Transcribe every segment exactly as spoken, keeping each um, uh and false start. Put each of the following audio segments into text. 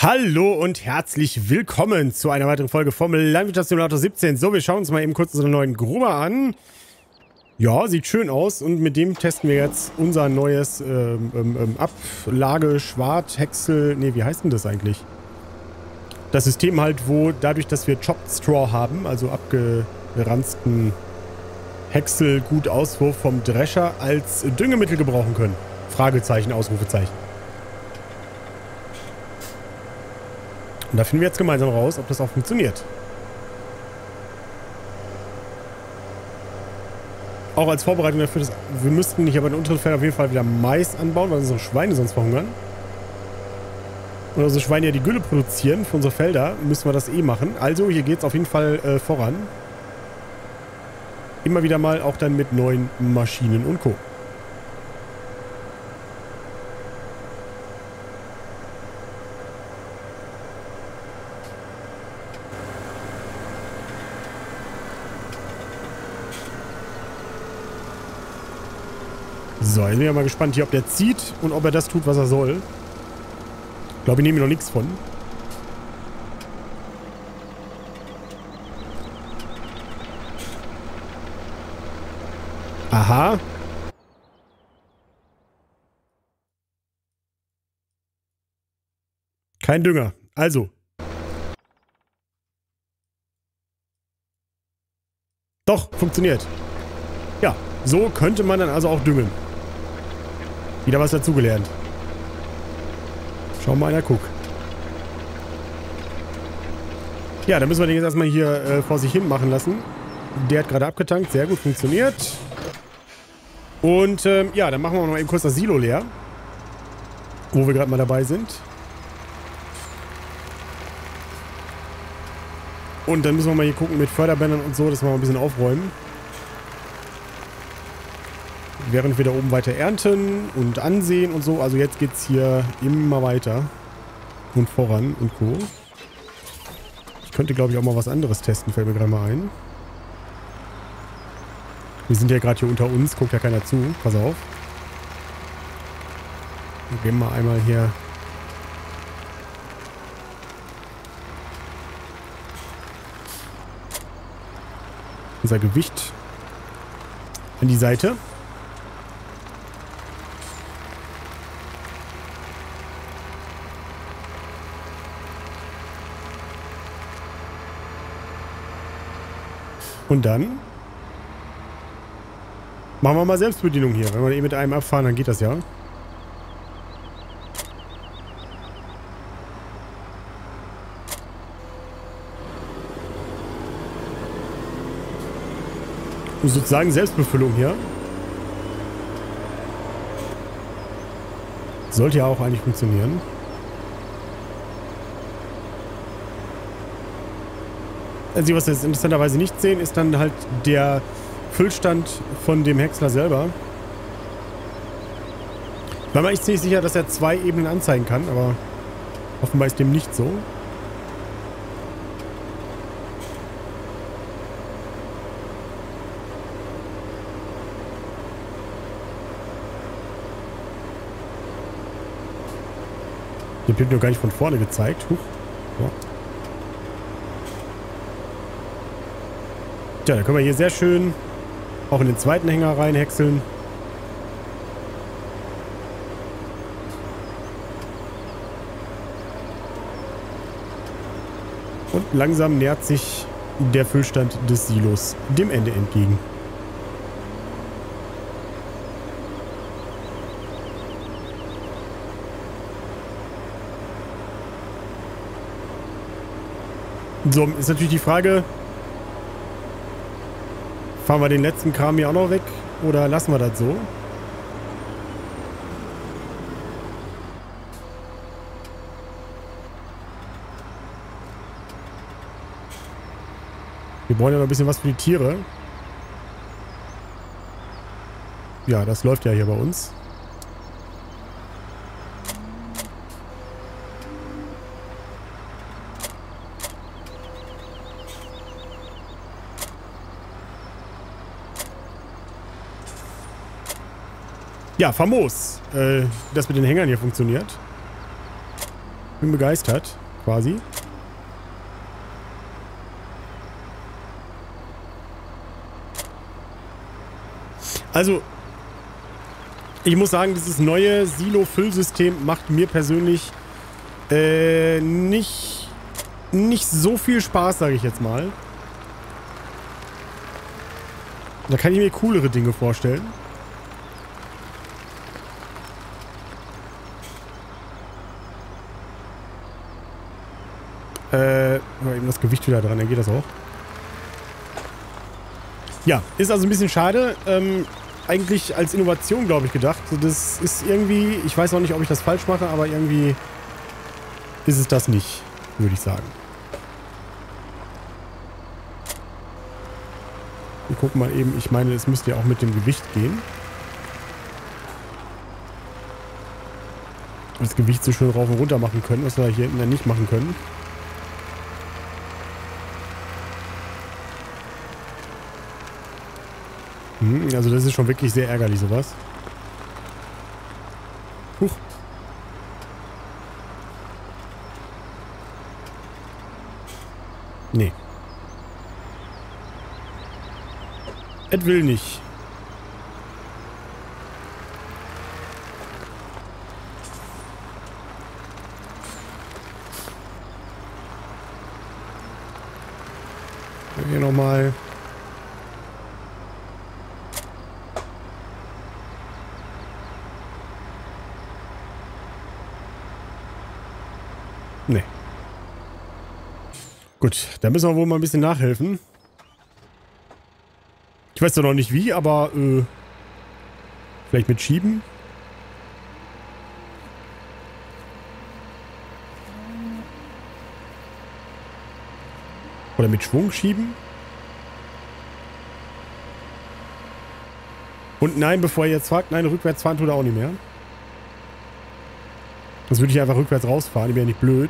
Hallo und herzlich willkommen zu einer weiteren Folge vom Landwirtschaftssimulator siebzehn. So, wir schauen uns mal eben kurz unseren neuen Gruber an. Ja, sieht schön aus und mit dem testen wir jetzt unser neues ähm, ähm, Ablage, Schwart, Häcksel, nee, wie heißt denn das eigentlich? Das System halt, wo dadurch, dass wir Chopped Straw haben, also abgeranzten Häcksel, gut Auswurf vom Drescher als Düngemittel gebrauchen können. Fragezeichen, Ausrufezeichen. Und da finden wir jetzt gemeinsam raus, ob das auch funktioniert. Auch als Vorbereitung dafür, dass wir müssten nicht aber in den unteren Fällen auf jeden Fall wieder Mais anbauen, weil unsere Schweine sonst verhungern. Und unsere Schweine ja die Gülle produzieren für unsere Felder, müssen wir das eh machen. Also hier geht es auf jeden Fall äh, voran. Immer wieder mal auch dann mit neuen Maschinen und Co. So, jetzt bin ich ja mal gespannt hier, ob der zieht und ob er das tut, was er soll. Ich glaube, ich nehme noch nichts von. Aha. Kein Dünger. Also. Doch, funktioniert. Ja, so könnte man dann also auch düngen. Wieder was dazugelernt. Schau mal einer, guck. Ja, dann müssen wir den jetzt erstmal hier äh, vor sich hin machen lassen. Der hat gerade abgetankt. Sehr gut, funktioniert. Und ähm, ja, dann machen wir noch eben kurz das Silo leer. Wo wir gerade mal dabei sind. Und dann müssen wir mal hier gucken mit Förderbändern und so, dass wir mal ein bisschen aufräumen. Während wir da oben weiter ernten und ansehen und so. Also jetzt geht es hier immer weiter. Und voran und Co. Ich könnte, glaube ich, auch mal was anderes testen. Fällt mir gerade mal ein. Wir sind ja gerade hier unter uns. Guckt ja keiner zu. Pass auf. Wir gehen mal einmal hier... unser Gewicht an die Seite. Und dann machen wir mal Selbstbedienung hier. Wenn wir eh mit einem abfahren, dann geht das ja. Und sozusagen Selbstbefüllung hier. Sollte ja auch eigentlich funktionieren. Also was wir jetzt interessanterweise nicht sehen, ist dann halt der Füllstand von dem Häcksler selber. Ich war mir echt ziemlich sicher, dass er zwei Ebenen anzeigen kann, aber offenbar ist dem nicht so. Der wird nur gar nicht von vorne gezeigt. Huch. Ja. Tja, da können wir hier sehr schön auch in den zweiten Hänger reinhäckseln. Und langsam nähert sich der Füllstand des Silos dem Ende entgegen. So, ist natürlich die Frage... Fahren wir den letzten Kram hier auch noch weg oder lassen wir das so? Wir brauchen ja noch ein bisschen was für die Tiere. Ja, das läuft ja hier bei uns. Ja, famos, äh, das mit den Hängern hier funktioniert. Bin begeistert, quasi. Also, ich muss sagen, dieses neue Silo-Füllsystem macht mir persönlich äh, nicht, nicht so viel Spaß, sage ich jetzt mal. Da kann ich mir coolere Dinge vorstellen. Äh, mal eben das Gewicht wieder dran, dann geht das auch. Ja, ist also ein bisschen schade. Ähm, eigentlich als Innovation, glaube ich, gedacht. Das ist irgendwie, ich weiß auch nicht, ob ich das falsch mache, aber irgendwie ist es das nicht, würde ich sagen. Wir gucken mal eben, ich meine, es müsste ja auch mit dem Gewicht gehen. Das Gewicht so schön rauf und runter machen können, was wir hier hinten dann nicht machen können. Hm, also das ist schon wirklich sehr ärgerlich, sowas. Huch. Nee. Es will nicht. Hier nochmal. Nee. Gut, da müssen wir wohl mal ein bisschen nachhelfen. Ich weiß doch noch nicht wie, aber äh, vielleicht mit Schieben. Oder mit Schwung schieben. Und nein, bevor ihr jetzt fragt, nein, rückwärts fahren tut er auch nicht mehr. Das würde ich einfach rückwärts rausfahren, ich bin ja nicht blöd.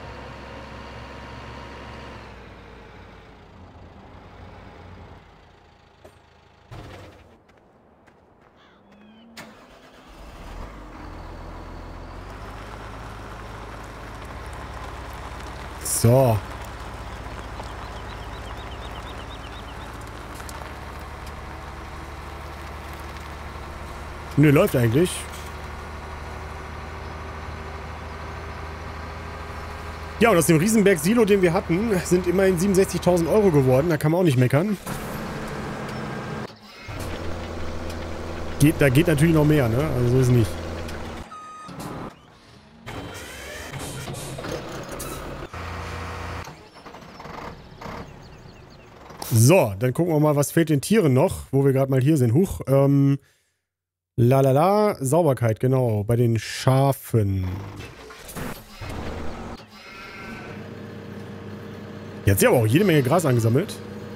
So. Nö, läuft eigentlich. Ja, und aus dem Riesenberg-Silo, den wir hatten, sind immerhin siebenundsechzigtausend Euro geworden. Da kann man auch nicht meckern. Geht, da geht natürlich noch mehr, ne? Also so ist es nicht. So, dann gucken wir mal, was fehlt den Tieren noch, wo wir gerade mal hier sind. Huch, ähm, lalala, Sauberkeit, genau, bei den Schafen. Jetzt ja aber auch jede Menge Gras angesammelt.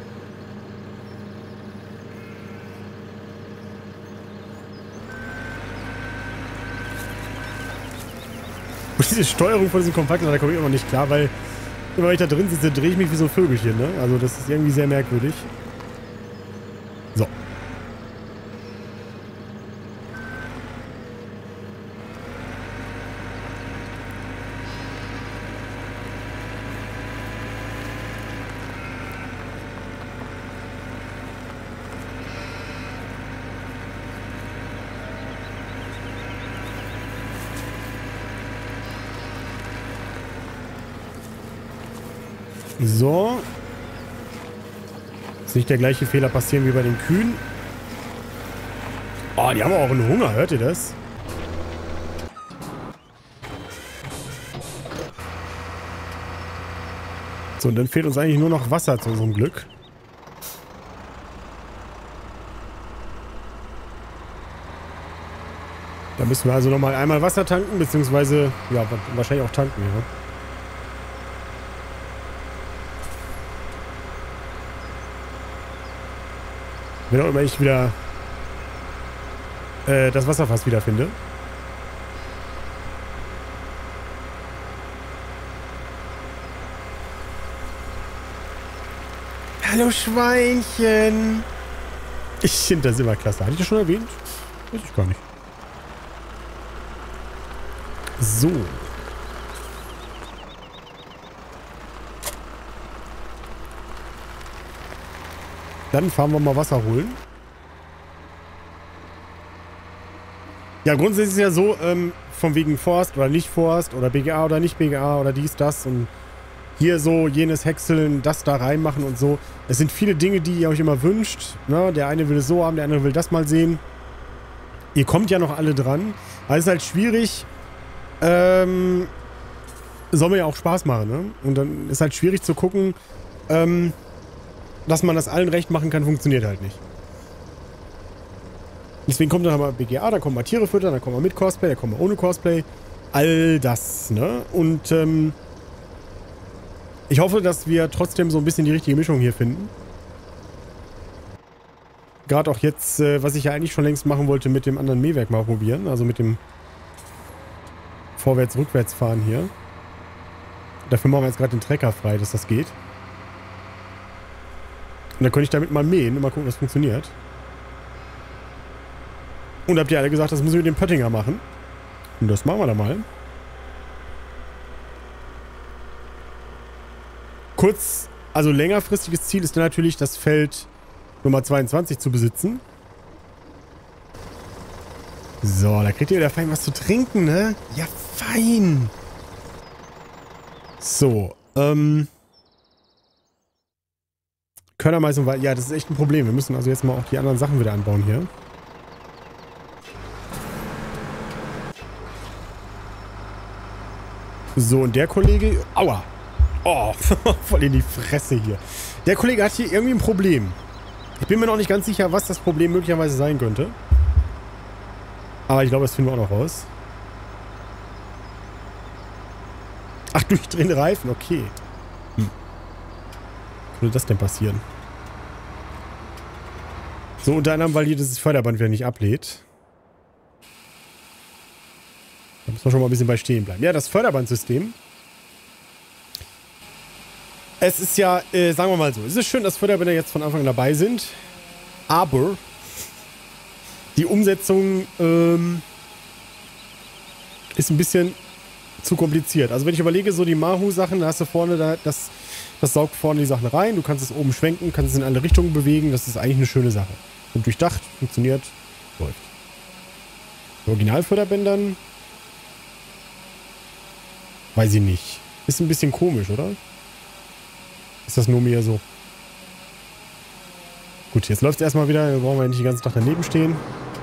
Und diese Steuerung von diesem Kompakter, da komme ich immer nicht klar, weil immer wenn ich da drin sitze, drehe ich mich wie so ein Vögelchen, ne? Also das ist irgendwie sehr merkwürdig. So. So. Ist nicht der gleiche Fehler passieren wie bei den Kühen. Oh, die haben auch einen Hunger, hört ihr das? So, und dann fehlt uns eigentlich nur noch Wasser zu unserem Glück. Da müssen wir also nochmal einmal Wasser tanken, beziehungsweise, ja, wahrscheinlich auch tanken, ja. Wenn auch immer ich wieder äh, das Wasserfass wiederfinde. Hallo Schweinchen! Ich finde das immer klasse. Hatte ich das schon erwähnt? Weiß ich gar nicht. So. Dann fahren wir mal Wasser holen. Ja, grundsätzlich ist es ja so, ähm, von wegen Forst oder nicht Forst oder B G A oder nicht B G A oder dies, das und hier so jenes Häckseln, das da reinmachen und so. Es sind viele Dinge, die ihr euch immer wünscht. Ne? Der eine will es so haben, der andere will das mal sehen. Ihr kommt ja noch alle dran. Aber es ist halt schwierig. Ähm, soll mir ja auch Spaß machen, ne? Und dann ist halt schwierig zu gucken, ähm, dass man das allen recht machen kann, funktioniert halt nicht. Deswegen kommt dann mal B G A, da kommen mal Tiere füttern, da kommen wir mit Cosplay, da kommen wir ohne Cosplay. All das, ne? Und, ähm, ich hoffe, dass wir trotzdem so ein bisschen die richtige Mischung hier finden. Gerade auch jetzt, äh, was ich ja eigentlich schon längst machen wollte, mit dem anderen Mähwerk mal probieren. Also mit dem Vorwärts-Rückwärts-Fahren hier. Dafür machen wir jetzt gerade den Trecker frei, dass das geht. Und dann könnte ich damit mal mähen und mal gucken, was funktioniert. Und habt ihr alle gesagt, das müssen wir mit dem Pöttinger machen. Und das machen wir dann mal. Kurz, also längerfristiges Ziel ist dann natürlich, das Feld Nummer zweiundzwanzig zu besitzen. So, da kriegt ihr wieder fein was zu trinken, ne? Ja, fein. So, ähm. Körnermeißung war, ja, das ist echt ein Problem. Wir müssen also jetzt mal auch die anderen Sachen wieder anbauen hier. So, und der Kollege, aua. Oh, voll in die Fresse hier. Der Kollege hat hier irgendwie ein Problem. Ich bin mir noch nicht ganz sicher, was das Problem möglicherweise sein könnte. Aber ich glaube, das finden wir auch noch raus. Ach, durchdrehende Reifen, okay. Hm. Könnte das denn passieren? So, unter anderem, weil hier dieses Förderband wieder nicht ablädt. Da müssen wir schon mal ein bisschen bei stehen bleiben. Ja, das Förderbandsystem. Es ist ja, äh, sagen wir mal so, es ist schön, dass Förderbänder jetzt von Anfang an dabei sind. Aber die Umsetzung ähm, ist ein bisschen zu kompliziert. Also wenn ich überlege, so die Mahu-Sachen, da hast du vorne, da, das, das saugt vorne die Sachen rein. Du kannst es oben schwenken, kannst es in alle Richtungen bewegen. Das ist eigentlich eine schöne Sache. Und durchdacht, funktioniert, läuft. Bei Originalförderbändern weiß ich nicht. Ist ein bisschen komisch, oder? Ist das nur mir so? Gut, jetzt läuft es erstmal wieder. Da brauchen wir nicht den ganzen Tag daneben stehen.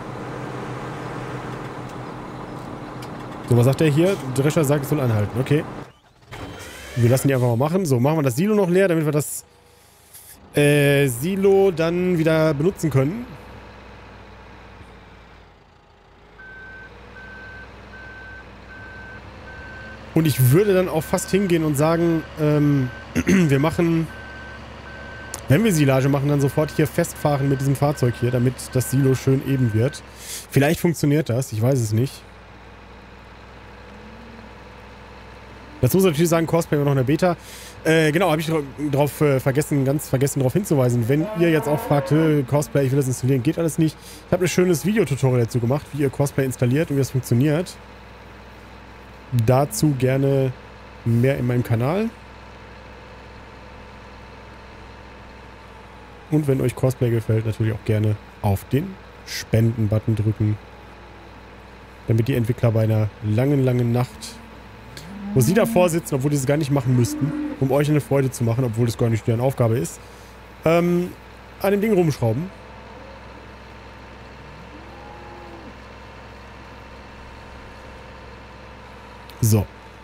So, was sagt der hier? Drescher sagt, es soll anhalten. Okay. Wir lassen die einfach mal machen. So, machen wir das Silo noch leer, damit wir das äh, Silo dann wieder benutzen können. Und ich würde dann auch fast hingehen und sagen, ähm, wir machen, wenn wir Silage machen, dann sofort hier festfahren mit diesem Fahrzeug hier, damit das Silo schön eben wird. Vielleicht funktioniert das, ich weiß es nicht. Dazu muss ich natürlich sagen, Cosplay war noch in der Beta. Äh, genau, habe ich drauf äh, vergessen, ganz vergessen darauf hinzuweisen. Wenn ihr jetzt auch fragt, äh, Cosplay, ich will das installieren, geht alles nicht. Ich habe ein schönes Videotutorial dazu gemacht, wie ihr Cosplay installiert und wie das funktioniert. Dazu gerne mehr in meinem Kanal. Und wenn euch Cosplay gefällt, natürlich auch gerne auf den Spenden-Button drücken. Damit die Entwickler bei einer langen, langen Nacht, wo sie davor sitzen, obwohl die es gar nicht machen müssten, um euch eine Freude zu machen, obwohl das gar nicht deren Aufgabe ist, ähm, an dem Ding rumschrauben. So.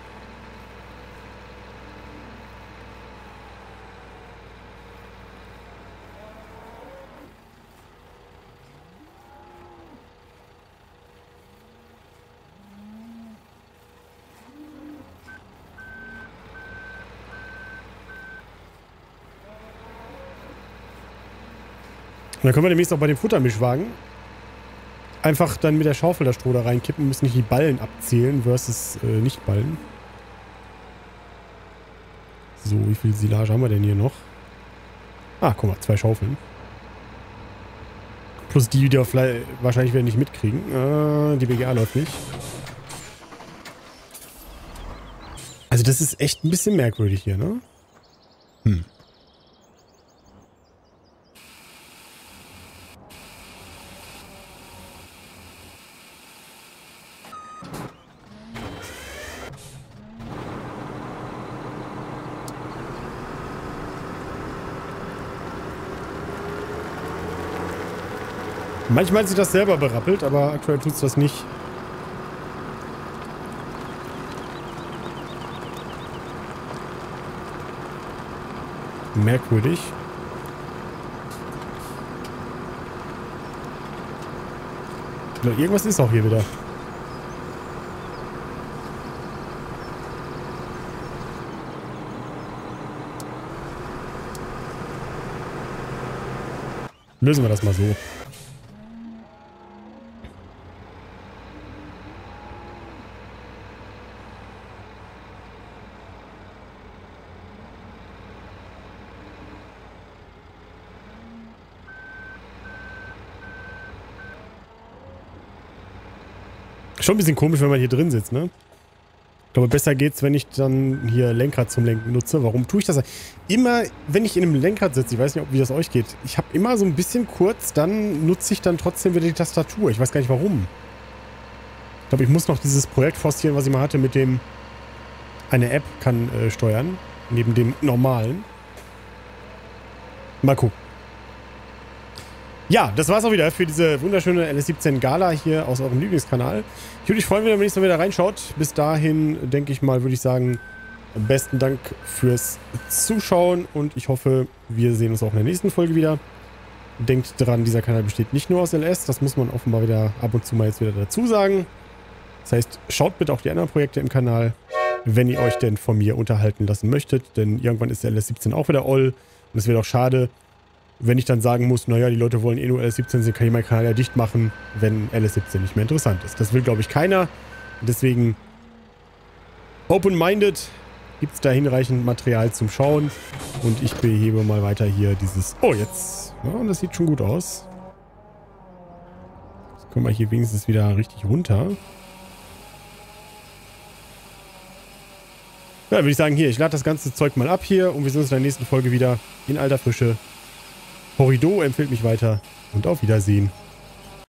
Und dann können wir demnächst auch bei dem Futtermischwagen einfach dann mit der Schaufel das Stroh da reinkippen, müssen nicht die Ballen abzählen versus äh, Nicht-Ballen. So, wie viel Silage haben wir denn hier noch? Ah, guck mal, zwei Schaufeln. Plus die, die wir vielleicht wahrscheinlich werden nicht mitkriegen. Äh, die B G A läuft nicht. Also das ist echt ein bisschen merkwürdig hier, ne? Hm. Manchmal hat sich das selber berappelt, aber aktuell tut es das nicht. Merkwürdig. Irgendwas ist auch hier wieder. Lösen wir das mal so. Schon ein bisschen komisch, wenn man hier drin sitzt, ne? Ich glaube, besser geht's, wenn ich dann hier Lenkrad zum Lenken nutze. Warum tue ich das? Immer, wenn ich in einem Lenkrad sitze, ich weiß nicht, wie das euch geht, ich habe immer so ein bisschen kurz, dann nutze ich dann trotzdem wieder die Tastatur. Ich weiß gar nicht, warum. Ich glaube, ich muss noch dieses Projekt forcieren, was ich mal hatte, mit dem eine App kann äh, steuern, neben dem normalen. Mal gucken. Ja, das war's auch wieder für diese wunderschöne L S siebzehn Gala hier aus eurem Lieblingskanal. Ich würde mich freuen, wenn ihr beim nächsten Mal wieder reinschaut. Bis dahin, denke ich mal, würde ich sagen, besten Dank fürs Zuschauen und ich hoffe, wir sehen uns auch in der nächsten Folge wieder. Denkt dran, dieser Kanal besteht nicht nur aus L S, das muss man offenbar wieder ab und zu mal jetzt wieder dazu sagen. Das heißt, schaut bitte auch die anderen Projekte im Kanal, wenn ihr euch denn von mir unterhalten lassen möchtet, denn irgendwann ist der L S siebzehn auch wieder all und es wäre auch schade, wenn ich dann sagen muss, naja, die Leute wollen eh nur L S siebzehn sehen, kann ich meinen Kanal ja dicht machen, wenn L S siebzehn nicht mehr interessant ist. Das will, glaube ich, keiner. Deswegen open-minded, gibt es da hinreichend Material zum Schauen. Und ich behebe mal weiter hier dieses... Oh, jetzt... Ja, das sieht schon gut aus. Jetzt kommen wir hier wenigstens wieder richtig runter. Ja, würde ich sagen, hier, ich lade das ganze Zeug mal ab hier und wir sehen uns in der nächsten Folge wieder in alter Frische. Horrido empfiehlt mich weiter und auf Wiedersehen.